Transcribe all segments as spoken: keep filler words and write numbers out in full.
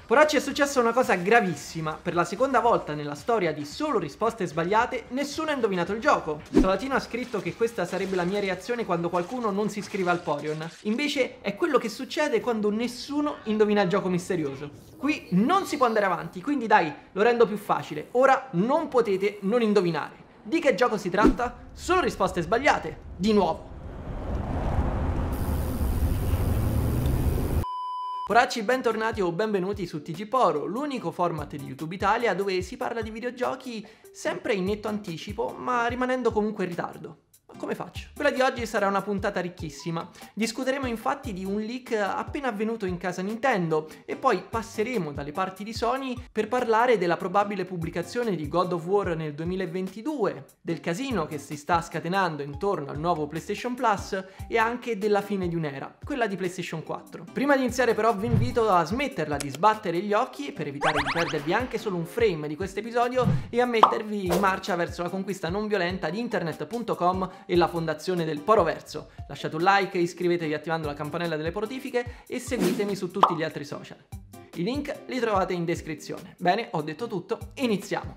Poracci, è successa una cosa gravissima. Per la seconda volta nella storia di Solo Risposte Sbagliate, nessuno ha indovinato il gioco. Salatino ha scritto che questa sarebbe la mia reazione quando qualcuno non si iscrive al Porion. Invece è quello che succede quando nessuno indovina il gioco misterioso. Qui non si può andare avanti, quindi dai, lo rendo più facile. Ora non potete non indovinare. Di che gioco si tratta? Solo Risposte Sbagliate. Di nuovo. Poracci, bentornati o benvenuti su T G Poro, l'unico format di YouTube Italia dove si parla di videogiochi sempre in netto anticipo, ma rimanendo comunque in ritardo. Ma come faccio? Quella di oggi sarà una puntata ricchissima. Discuteremo infatti di un leak appena avvenuto in casa Nintendo e poi passeremo dalle parti di Sony per parlare della probabile pubblicazione di God of War nel duemilaventidue, del casino che si sta scatenando intorno al nuovo PlayStation Plus e anche della fine di un'era, quella di PlayStation quattro. Prima di iniziare però vi invito a smetterla di sbattere gli occhi per evitare di perdervi anche solo un frame di questo episodio e a mettervi in marcia verso la conquista non violenta di internet punto com e la fondazione del Poroverso. Lasciate un like, iscrivetevi attivando la campanella delle notifiche e seguitemi su tutti gli altri social. I link li trovate in descrizione. Bene, ho detto tutto, iniziamo!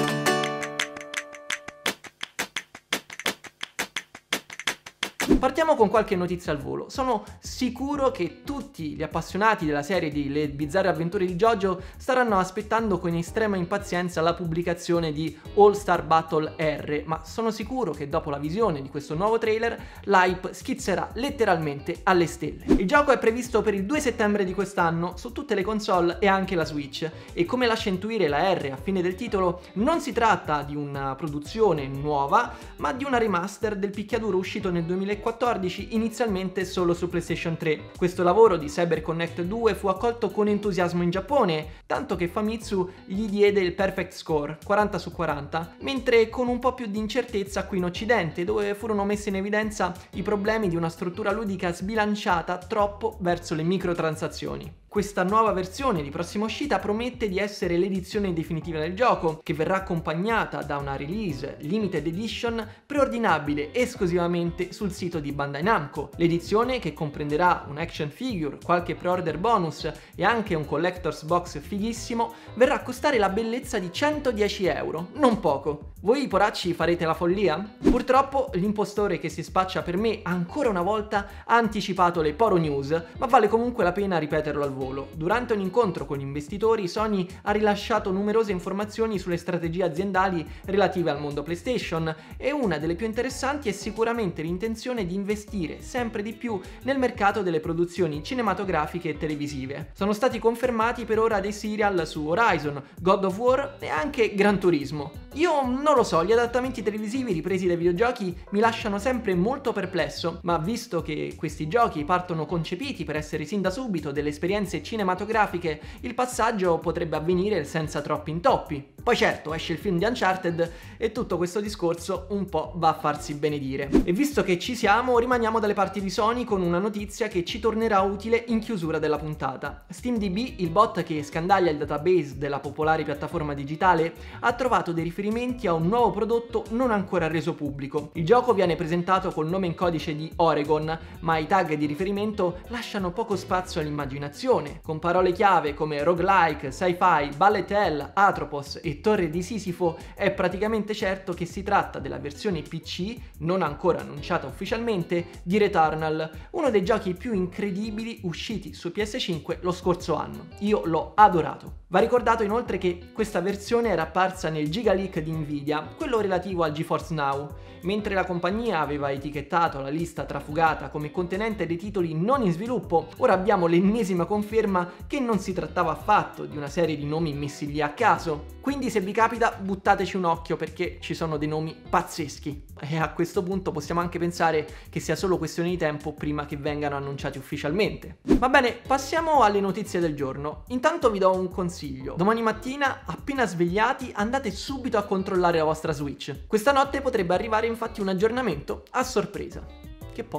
Partiamo con qualche notizia al volo. Sono sicuro che tutti gli appassionati della serie di Le bizzarre avventure di JoJo staranno aspettando con estrema impazienza la pubblicazione di All Star Battle R, ma sono sicuro che dopo la visione di questo nuovo trailer l'hype schizzerà letteralmente alle stelle. Il gioco è previsto per il due settembre di quest'anno su tutte le console e anche la Switch e, come lascia intuire la R a fine del titolo, non si tratta di una produzione nuova ma di una remaster del picchiaduro uscito nel duemilaquattordici, inizialmente solo su PlayStation tre. Questo lavoro di CyberConnect due fu accolto con entusiasmo in Giappone, tanto che Famitsu gli diede il perfect score, quaranta su quaranta, mentre con un po' più di incertezza qui in Occidente, dove furono messi in evidenza i problemi di una struttura ludica sbilanciata troppo verso le microtransazioni. Questa nuova versione di prossima uscita promette di essere l'edizione definitiva del gioco, che verrà accompagnata da una release limited edition preordinabile esclusivamente sul sito di Bandai Namco. L'edizione, che comprenderà un action figure, qualche pre-order bonus e anche un collector's box fighissimo, verrà a costare la bellezza di centodieci euro, non poco. Voi poracci farete la follia? Purtroppo l'impostore che si spaccia per me ancora una volta ha anticipato le Poro News, ma vale comunque la pena ripeterlo al volo. Durante un incontro con gli investitori, Sony ha rilasciato numerose informazioni sulle strategie aziendali relative al mondo PlayStation e una delle più interessanti è sicuramente l'intenzione di investire sempre di più nel mercato delle produzioni cinematografiche e televisive. Sono stati confermati per ora dei serial su Horizon, God of War e anche Gran Turismo. Io non lo so, gli adattamenti televisivi ripresi dai videogiochi mi lasciano sempre molto perplesso, ma visto che questi giochi partono concepiti per essere sin da subito delle esperienze cinematografiche, il passaggio potrebbe avvenire senza troppi intoppi. Poi certo, esce il film di Uncharted e tutto questo discorso un po' va a farsi benedire. E visto che ci siamo, rimaniamo dalle parti di Sony con una notizia che ci tornerà utile in chiusura della puntata. SteamDB, il bot che scandaglia il database della popolare piattaforma digitale, ha trovato dei riferimenti a un nuovo prodotto non ancora reso pubblico. Il gioco viene presentato col nome in codice di Oregon, ma i tag di riferimento lasciano poco spazio all'immaginazione, con parole chiave come roguelike, sci-fi, bullet hell, Atropos e Torre di Sisifo. È praticamente certo che si tratta della versione P C, non ancora annunciata ufficialmente, di Returnal, uno dei giochi più incredibili usciti su P S cinque lo scorso anno. Io l'ho adorato. Va ricordato inoltre che questa versione era apparsa nel Giga Leak di Nvidia, quello relativo al GeForce Now, mentre la compagnia aveva etichettato la lista trafugata come contenente dei titoli non in sviluppo. Ora abbiamo l'ennesima conferma che non si trattava affatto di una serie di nomi messi lì a caso. Quindi se vi capita buttateci un occhio, perché ci sono dei nomi pazzeschi e a questo punto possiamo anche pensare che sia solo questione di tempo prima che vengano annunciati ufficialmente. Va bene, passiamo alle notizie del giorno. Intanto vi do un consiglio: domani mattina appena svegliati andate subito a controllare la vostra Switch. Questa notte potrebbe arrivare infatti un aggiornamento a sorpresa, che poi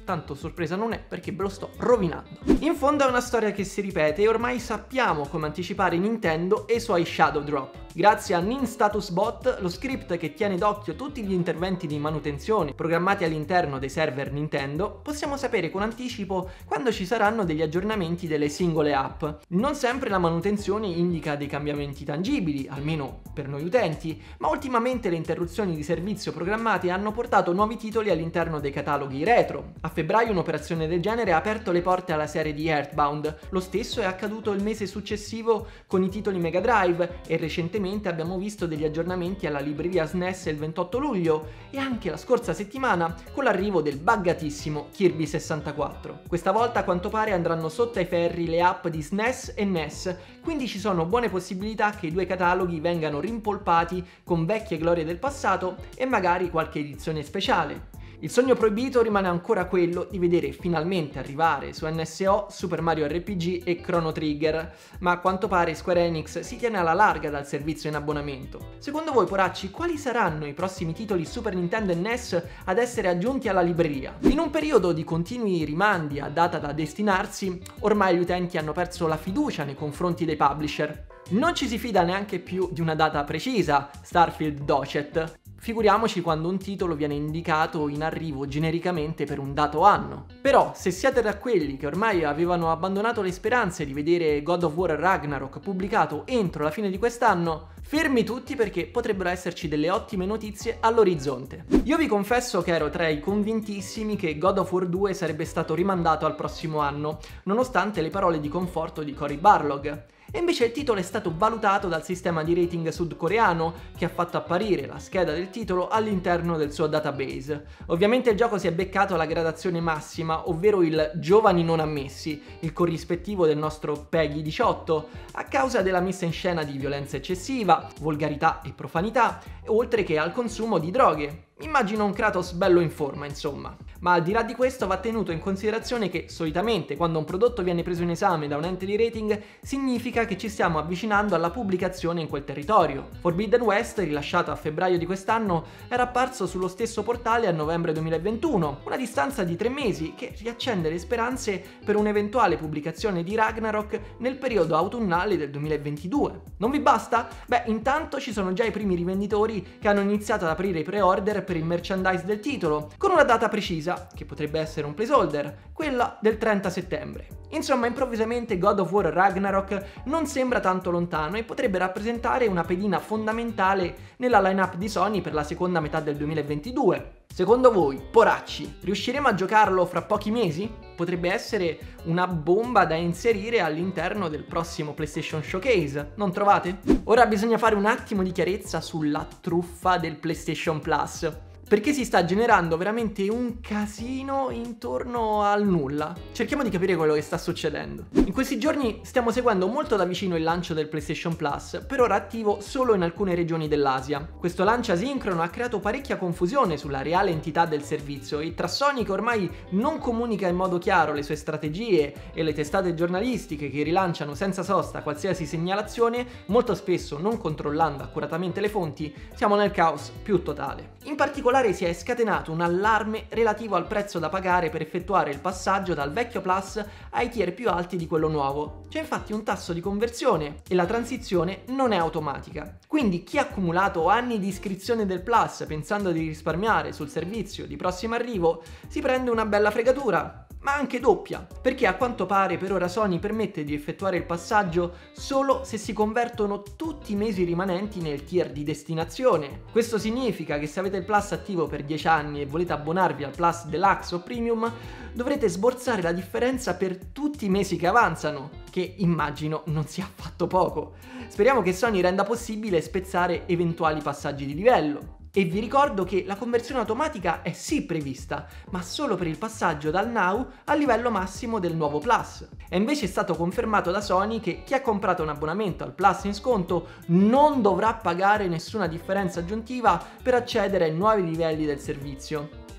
tanto sorpresa non è perché ve lo sto rovinando. In fondo è una storia che si ripete e ormai sappiamo come anticipare Nintendo e i suoi Shadow Drop. Grazie a NinStatusBot, lo script che tiene d'occhio tutti gli interventi di manutenzione programmati all'interno dei server Nintendo, possiamo sapere con anticipo quando ci saranno degli aggiornamenti delle singole app. Non sempre la manutenzione indica dei cambiamenti tangibili, almeno per noi utenti, ma ultimamente le interruzioni di servizio programmate hanno portato nuovi titoli all'interno dei cataloghi retro. A febbraio un'operazione del genere ha aperto le porte alla serie di Earthbound, lo stesso è accaduto il mese successivo con i titoli Mega Drive e recentemente abbiamo visto degli aggiornamenti alla libreria S N E S il ventotto luglio e anche la scorsa settimana con l'arrivo del buggatissimo Kirby sessantaquattro. Questa volta a quanto pare andranno sotto ai ferri le app di S N E S e N E S, quindi ci sono buone possibilità che i due cataloghi vengano rimpolpati con vecchie glorie del passato e magari qualche edizione speciale. Il sogno proibito rimane ancora quello di vedere finalmente arrivare su N S O Super Mario R P G e Chrono Trigger, ma a quanto pare Square Enix si tiene alla larga dal servizio in abbonamento. Secondo voi, poracci, quali saranno i prossimi titoli Super Nintendo e N E S ad essere aggiunti alla libreria? In un periodo di continui rimandi a data da destinarsi, ormai gli utenti hanno perso la fiducia nei confronti dei publisher. Non ci si fida neanche più di una data precisa, Starfield Docet. Figuriamoci quando un titolo viene indicato in arrivo genericamente per un dato anno. Però, se siete tra quelli che ormai avevano abbandonato le speranze di vedere God of War Ragnarok pubblicato entro la fine di quest'anno, fermi tutti perché potrebbero esserci delle ottime notizie all'orizzonte. Io vi confesso che ero tra i convintissimi che God of War due sarebbe stato rimandato al prossimo anno, nonostante le parole di conforto di Cory Barlog. E invece il titolo è stato valutato dal sistema di rating sudcoreano che ha fatto apparire la scheda del titolo all'interno del suo database. Ovviamente il gioco si è beccato alla gradazione massima, ovvero il giovani non ammessi, il corrispettivo del nostro PEGI diciotto, a causa della messa in scena di violenza eccessiva, volgarità e profanità, oltre che al consumo di droghe. Immagino un Kratos bello in forma, insomma. Ma al di là di questo va tenuto in considerazione che solitamente quando un prodotto viene preso in esame da un ente di rating significa che ci stiamo avvicinando alla pubblicazione in quel territorio. Forbidden West, rilasciato a febbraio di quest'anno, era apparso sullo stesso portale a novembre duemilaventuno, una distanza di tre mesi che riaccende le speranze per un'eventuale pubblicazione di Ragnarok nel periodo autunnale del duemilaventidue. Non vi basta? Beh, intanto ci sono già i primi rivenditori che hanno iniziato ad aprire i pre-order per il merchandise del titolo, con una data precisa, che potrebbe essere un placeholder, quella del trenta settembre. Insomma, improvvisamente God of War Ragnarok non sembra tanto lontano e potrebbe rappresentare una pedina fondamentale nella line-up di Sony per la seconda metà del duemilaventidue. Secondo voi, poracci, riusciremo a giocarlo fra pochi mesi? Potrebbe essere una bomba da inserire all'interno del prossimo PlayStation Showcase, non trovate? Ora bisogna fare un attimo di chiarezza sulla truffa del PlayStation Plus, perché si sta generando veramente un casino intorno al nulla. Cerchiamo di capire quello che sta succedendo. In questi giorni stiamo seguendo molto da vicino il lancio del PlayStation Plus, per ora attivo solo in alcune regioni dell'Asia. Questo lancio asincrono ha creato parecchia confusione sulla reale entità del servizio e tra Sony, che ormai non comunica in modo chiaro le sue strategie, e le testate giornalistiche che rilanciano senza sosta qualsiasi segnalazione, molto spesso non controllando accuratamente le fonti, siamo nel caos più totale. In particolare si è scatenato un allarme relativo al prezzo da pagare per effettuare il passaggio dal vecchio Plus ai tier più alti di quello nuovo. C'è infatti un tasso di conversione e la transizione non è automatica. Quindi chi ha accumulato anni di iscrizione del Plus pensando di risparmiare sul servizio di prossimo arrivo si prende una bella fregatura, ma anche doppia, perché a quanto pare per ora Sony permette di effettuare il passaggio solo se si convertono tutti i mesi rimanenti nel tier di destinazione. Questo significa che se avete il Plus attivo per dieci anni e volete abbonarvi al Plus Deluxe o Premium, dovrete sborsare la differenza per tutti i mesi che avanzano, che immagino non sia affatto poco. Speriamo che Sony renda possibile spezzare eventuali passaggi di livello. E vi ricordo che la conversione automatica è sì prevista, ma solo per il passaggio dal Now al livello massimo del nuovo Plus. È invece stato confermato da Sony che chi ha comprato un abbonamento al Plus in sconto non dovrà pagare nessuna differenza aggiuntiva per accedere ai nuovi livelli del servizio.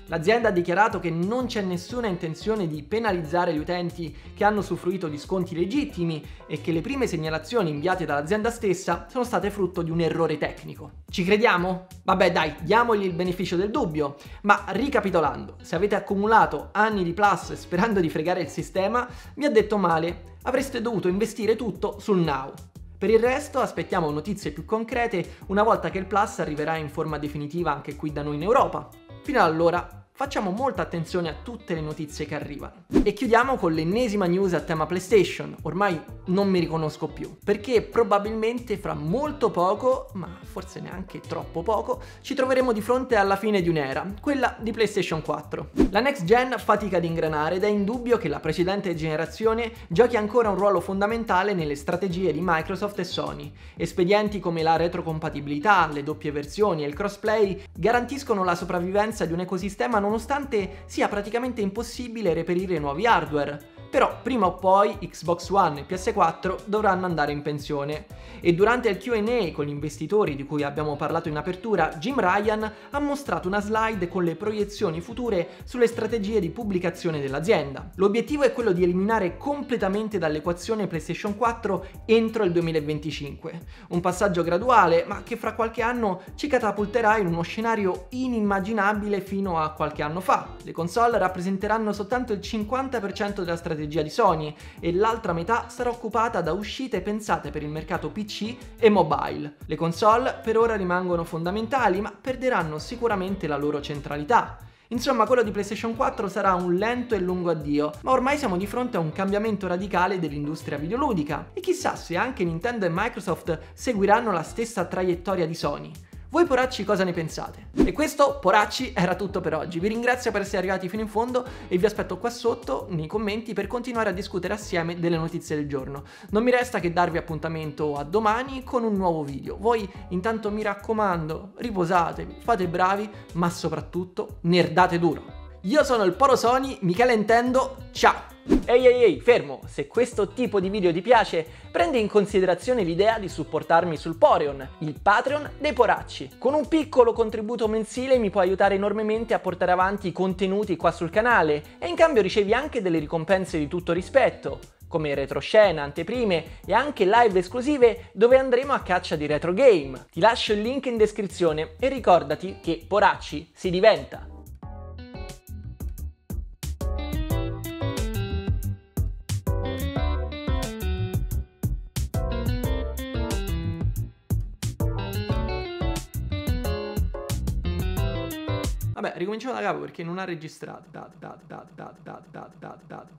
L'azienda ha dichiarato che non c'è nessuna intenzione di penalizzare gli utenti che hanno usufruito di sconti legittimi e che le prime segnalazioni inviate dall'azienda stessa sono state frutto di un errore tecnico. Ci crediamo? Vabbè dai, diamogli il beneficio del dubbio, ma ricapitolando, se avete accumulato anni di Plus sperando di fregare il sistema, vi ha detto male, avreste dovuto investire tutto sul Now. Per il resto aspettiamo notizie più concrete una volta che il Plus arriverà in forma definitiva anche qui da noi in Europa. Fino ad allora facciamo molta attenzione a tutte le notizie che arrivano. E chiudiamo con l'ennesima news a tema PlayStation, ormai non mi riconosco più, perché probabilmente fra molto poco, ma forse neanche troppo poco, ci troveremo di fronte alla fine di un'era, quella di PlayStation quattro. La next gen fatica ad ingranare ed è indubbio che la precedente generazione giochi ancora un ruolo fondamentale nelle strategie di Microsoft e Sony. Espedienti come la retrocompatibilità, le doppie versioni e il crossplay garantiscono la sopravvivenza di un ecosistema non nonostante sia praticamente impossibile reperire nuovi hardware. Però prima o poi Xbox One e P S quattro dovranno andare in pensione e durante il Q and A con gli investitori di cui abbiamo parlato in apertura, Jim Ryan ha mostrato una slide con le proiezioni future sulle strategie di pubblicazione dell'azienda. L'obiettivo è quello di eliminare completamente dall'equazione PlayStation quattro entro il duemilaventicinque, un passaggio graduale ma che fra qualche anno ci catapulterà in uno scenario inimmaginabile fino a qualche anno fa. Le console rappresenteranno soltanto il cinquanta per cento della strategia di Sony e l'altra metà sarà occupata da uscite pensate per il mercato P C e mobile. Le console per ora rimangono fondamentali ma perderanno sicuramente la loro centralità. Insomma, quello di PlayStation quattro sarà un lento e lungo addio, ma ormai siamo di fronte a un cambiamento radicale dell'industria videoludica e chissà se anche Nintendo e Microsoft seguiranno la stessa traiettoria di Sony. Voi poracci cosa ne pensate? E questo, poracci, era tutto per oggi. Vi ringrazio per essere arrivati fino in fondo e vi aspetto qua sotto nei commenti per continuare a discutere assieme delle notizie del giorno. Non mi resta che darvi appuntamento a domani con un nuovo video. Voi intanto mi raccomando, riposatevi, fate bravi, ma soprattutto nerdate duro. Io sono il Poro Sony, Michele Nintendo, ciao! Ehi ehi ehi, fermo! Se questo tipo di video ti piace, prendi in considerazione l'idea di supportarmi sul Poreon, il Patreon dei poracci. Con un piccolo contributo mensile mi puoi aiutare enormemente a portare avanti i contenuti qua sul canale e in cambio ricevi anche delle ricompense di tutto rispetto, come retroscena, anteprime e anche live esclusive dove andremo a caccia di retro game. Ti lascio il link in descrizione e ricordati che poracci si diventa! Vabbè, ricominciamo da capo perché non ha registrato. Dato, dato, dato, dato, dato, dato, dato, dato.